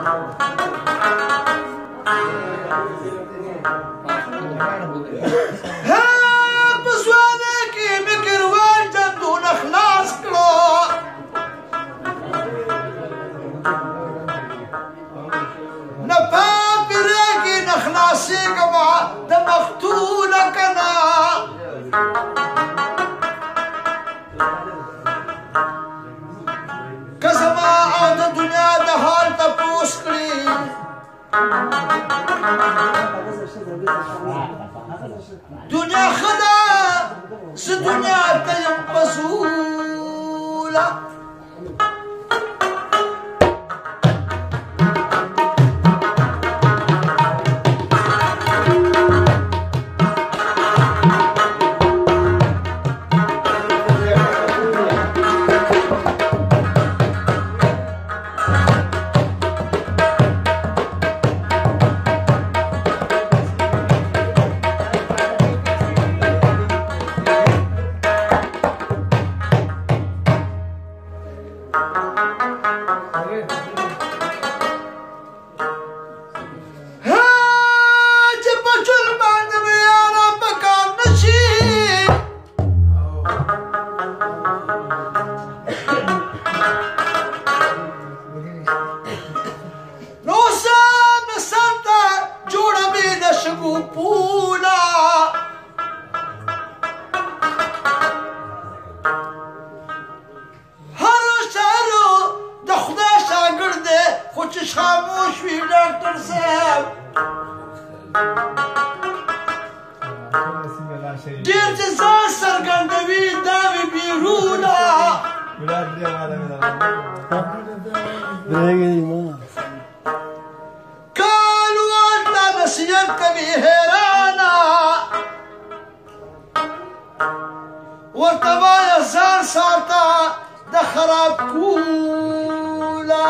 دنیا خدا ز دنیا ته یم مسؤوله خاموش وي ډاکټر صاحب ډېر چې ځان څرګندوي دا وي بیرونه کالوان دا نصیحت کوي حیرانه ورته وایه ځان ساته د خراب کوله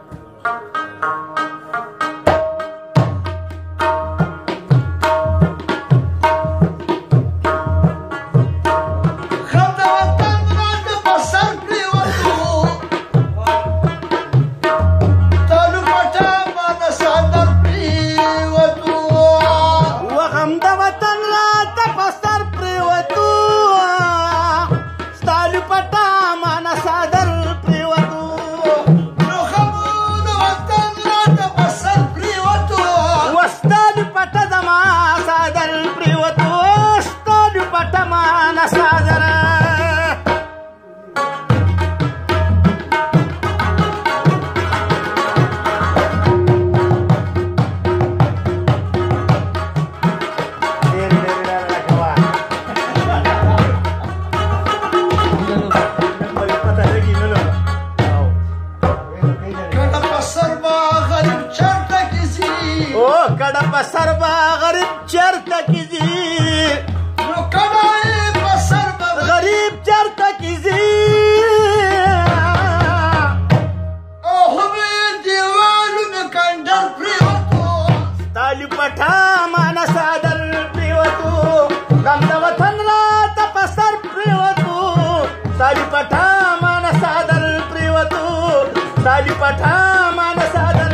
کډه په سر به غریب چرته کې ځي نو کډه یې په سر به غریب چرته کې ځي او همې دیوالونه کنډر پرېوتو ستا لپټه مانه سادر پرېوتو غم د وطن راته په سر پرېوتو ستا لپټه مانه سادر پرېوتو ستا لپټه مانه سادر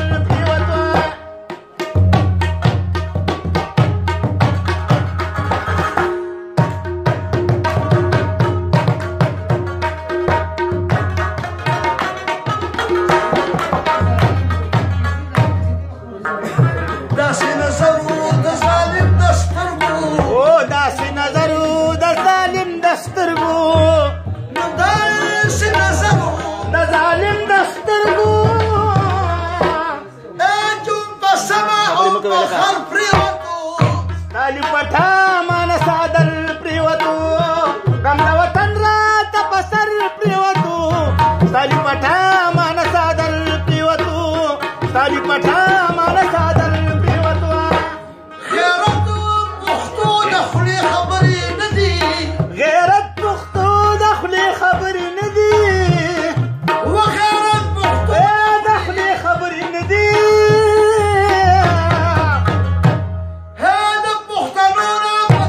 ताली पठा मान सादर प्रियवतू गम वतन रात पसर प्रियवतू ताली पठा मान सादर प्रियवतू ताली पठा मान सादर प्रियवतू غيرت پختو دخلي خبري ندي غيرت پختو دخلي خبري ندي وغيرت پختو دخلي خبري ندي هذا پختانونا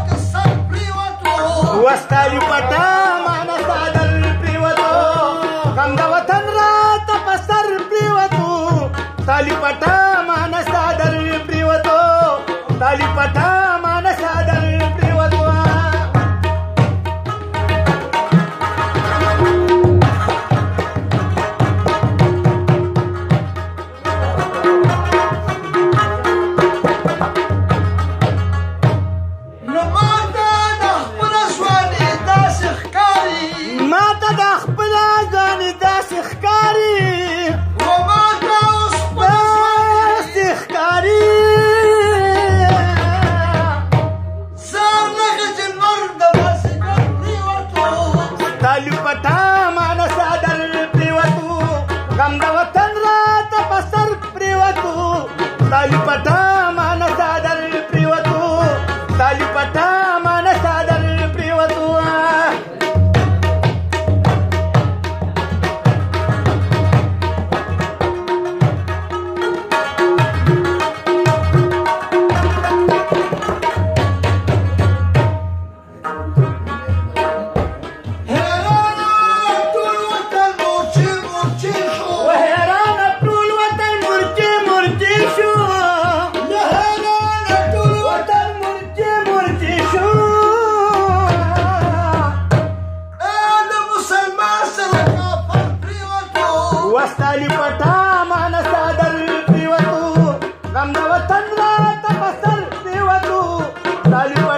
तालीपटा मानसादर प्रियवतो तालीपटा मानसादर प्रियवतो ماته د خپل ځان داسې ښکاري तालीपटा मानसादर प्रियवतो غم د وطن راته په سر پرېوتو तालीपटा मानसादर प्रियवतो तालीपटा मानसादर प्रियवतो तालीपटा मानसादर प्रियवतो غم د وطن راته په سر پرېوتو